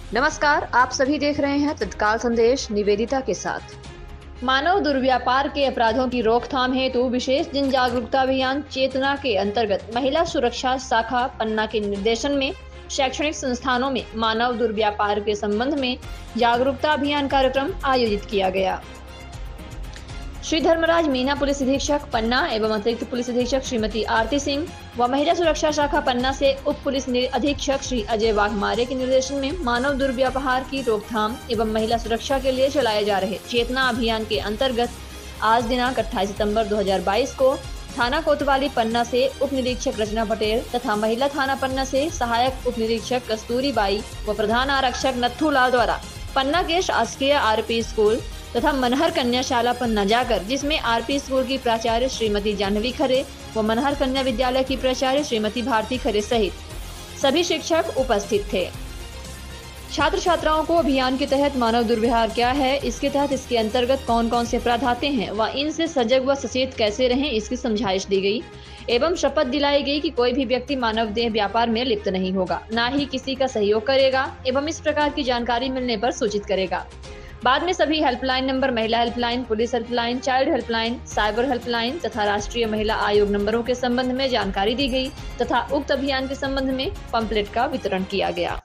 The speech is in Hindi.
नमस्कार, आप सभी देख रहे हैं तत्काल संदेश निवेदिता के साथ। मानव दुर्व्यापार के अपराधों की रोकथाम हेतु विशेष जन जागरूकता अभियान चेतना के अंतर्गत महिला सुरक्षा शाखा पन्ना के निर्देशन में शैक्षणिक संस्थानों में मानव दुर्व्यापार के संबंध में जागरूकता अभियान कार्यक्रम आयोजित किया गया। श्री धर्मराज मीना पुलिस अधीक्षक पन्ना एवं अतिरिक्त पुलिस अधीक्षक श्रीमती आरती सिंह व महिला सुरक्षा शाखा पन्ना से उप पुलिस अधीक्षक श्री अजय वाघमारे के निर्देशन में मानव दुर्व्यवहार की रोकथाम एवं महिला सुरक्षा के लिए चलाए जा रहे चेतना अभियान के अंतर्गत आज दिनांक 28 सितंबर 2022 को थाना कोतवाली पन्ना से उप निरीक्षक रचना पटेल तथा महिला थाना पन्ना से सहायक उप निरीक्षक कस्तूरी बाई व प्रधान आरक्षक नत्थू लाल द्वारा पन्ना के शासकीय आरपी स्कूल तथा मनहर कन्याशाला पन्ना जाकर, जिसमें आरपी स्कूल की प्राचार्य श्रीमती जानवी खरे व मनहर कन्या विद्यालय की प्राचार्य श्रीमती भारती खरे सहित सभी शिक्षक उपस्थित थे। छात्र छात्राओं को अभियान के तहत मानव दुर्व्यवहार क्या है, इसके तहत इसके अंतर्गत कौन कौन से अपराध आते हैं व इनसे सजग व सचेत कैसे रहें, इसकी समझाइश दी गई एवं शपथ दिलाई गई कि कोई भी व्यक्ति मानव देह व्यापार में लिप्त नहीं होगा, न ही किसी का सहयोग करेगा एवं इस प्रकार की जानकारी मिलने पर सूचित करेगा। बाद में सभी हेल्पलाइन नंबर, महिला helpline, police helpline, child helpline, cyber helpline तथा राष्ट्रीय महिला आयोग नंबरों के संबंध में जानकारी दी गई तथा उक्त अभियान के संबंध में पंपलेट का वितरण किया गया।